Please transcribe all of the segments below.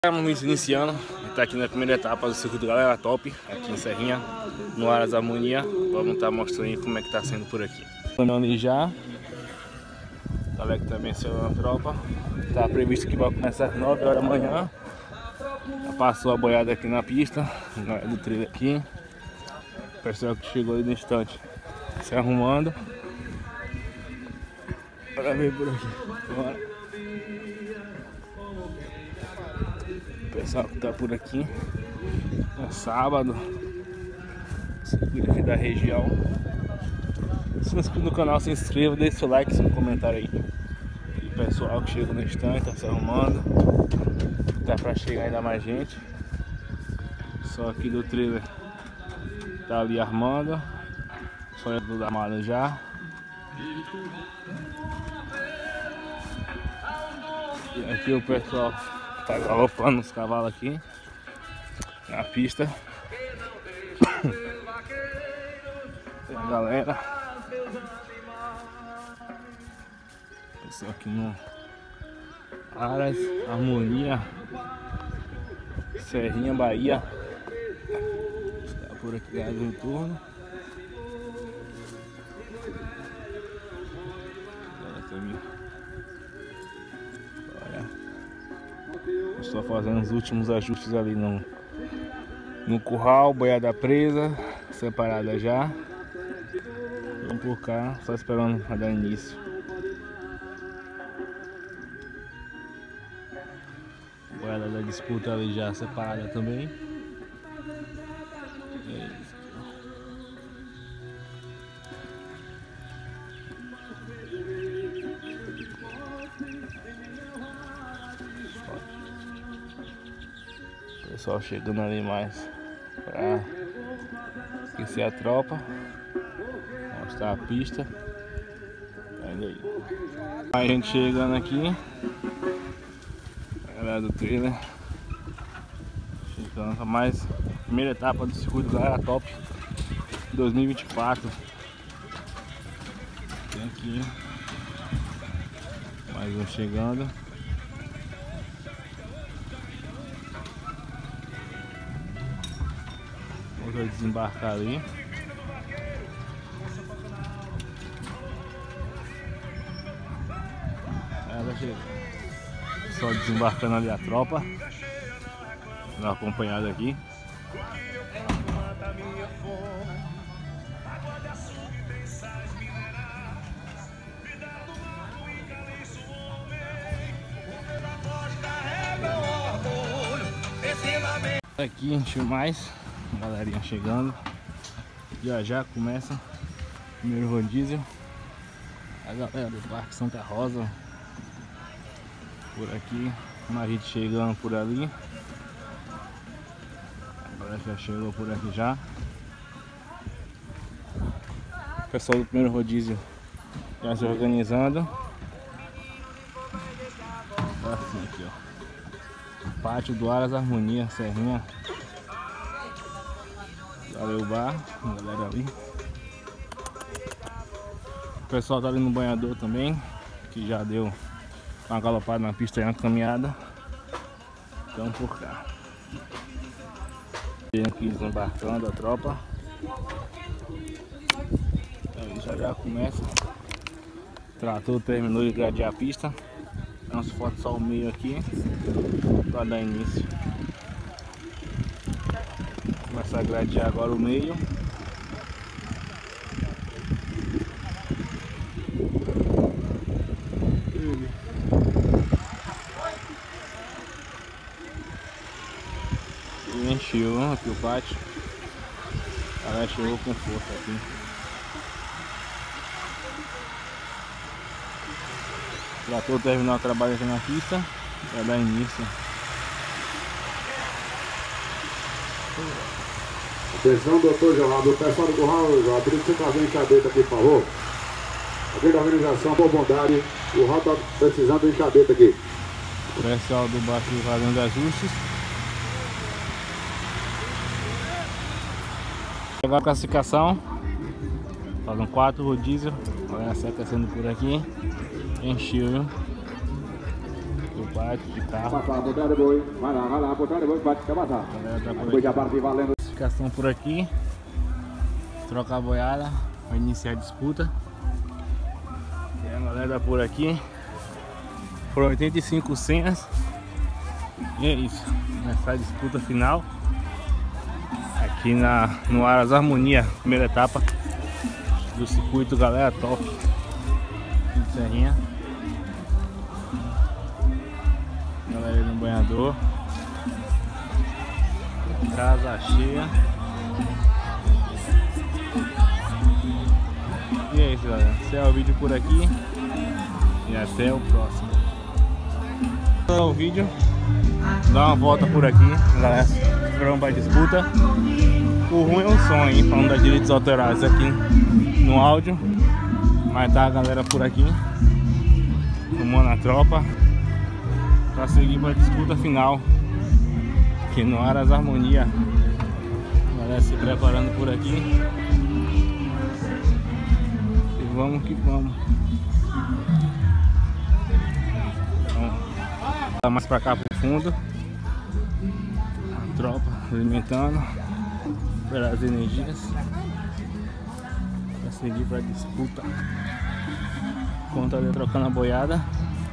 Estamos iniciando, está aqui na primeira etapa do circuito Galera Top, aqui em Serrinha, no Aras Harmonia. Vamos estar mostrando aí como é que está sendo por aqui. Ali já, o galera que está vencendo a tropa, está previsto que vai começar às 9 horas da manhã. Já passou a boiada aqui na pista, do trilho aqui. O pessoal que chegou ali no instante se arrumando. Bora ver por aqui. Bora. O pessoal que tá por aqui é sábado, circuito aqui da região. Se não é inscrito no canal, se inscreva, deixe seu like, seu comentário aí. E o pessoal que chega no instante, tá se arrumando. Tá pra chegar ainda mais gente. Só aqui do trailer tá ali armando. Só é tudo armado já. E aqui o pessoal tá galopando os cavalos aqui na pista. Tem a galera. Pessoal aqui no Aras Harmonia, Serrinha, Bahia. Tá por aqui gado em turno. Estou fazendo os últimos ajustes ali no curral, boiada presa, separada já. Vamos por cá, só esperando a dar início. Boiada da disputa ali já separada também. É isso. Pessoal chegando ali mais para aquecer a tropa, mostrar a pista. Olha aí. Mais gente chegando aqui, a galera do trailer chegando para mais primeira etapa do circuito Galera Top 2024. Tem aqui mais um chegando. Vou desembarcar ali. Ela chega. Só desembarcando ali a tropa. Dá acompanhada aqui. Aqui encheu mais. Galerinha chegando. Já começa o primeiro rodízio. A galera do Parque Santa Rosa por aqui. Mais gente chegando por ali. Agora já chegou por aqui já. O pessoal do primeiro rodízio já se organizando. Assim aqui, ó. Pátio do Aras Harmonia, Serrinha. Valeu, bar, galera ali. O pessoal tá ali no banhador também, que já deu uma galopada na pista e uma caminhada. Então por cá. Tem aqui desembarcando a tropa. Aí já começa. O trator terminou de gradear a pista. Então falta só o meio aqui para dar início. Começar a gradear agora o meio. E encheu aqui o pátio. Ela chegou com força aqui. O trator terminou o trabalho aqui na pista. Vai dar início. Atenção, doutor Geraldo, o pessoal do curral, abrir você trazer a enxadeta aqui, por favor. Alguém da organização, por bondade, o curral está precisando de enxadeta aqui. O pessoal do baixo fazendo ajustes. Agora a classificação. Fazem 4 rodízios. Olha a seta sendo por aqui. Encheu, viu? O parte de carro. Passar, botar de boi. Vai lá, botar de boi, pode passar. A galera tá por Depois já aqui. partir valendo. Classificação por aqui. Trocar a boiada. Vai iniciar a disputa. E a galera por aqui. Foram 85 senhas. E é isso. Começar a disputa final. Aqui no Aras Harmonia, primeira etapa do circuito, galera, top de Serrinha. Galera aí no banhador. Casa cheia. E é isso, galera. Encerra o vídeo por aqui. E até o próximo. O vídeo. Dá uma volta por aqui, galera. Esperando para disputa. O ruim é o som, hein? Falando das direitos autorais aqui no áudio. Mas tá a galera por aqui. Tomando a tropa. Pra seguir para a disputa final. Aqui no Aras Harmonia. A galera se preparando por aqui. E vamos que vamos. Então, mais pra cá pro fundo. A tropa alimentando. Recuperar as energias. Pra seguir pra disputa. Enquanto ali trocando a boiada.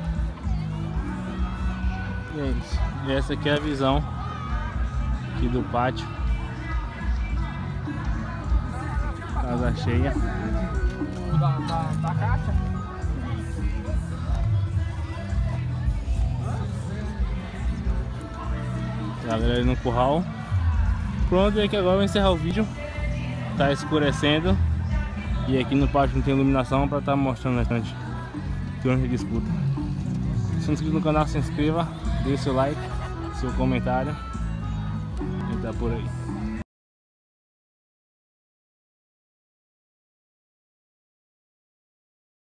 E é isso. E essa aqui é a visão aqui do pátio. Casa cheia. Da caixa. A galera no curral. Pronto, é que agora eu vou encerrar o vídeo. Tá escurecendo. E aqui no pátio não tem iluminação para estar mostrando bastante durante a disputa. Se não é inscrito no canal, se inscreva, deixe seu like, seu comentário. E tá por aí.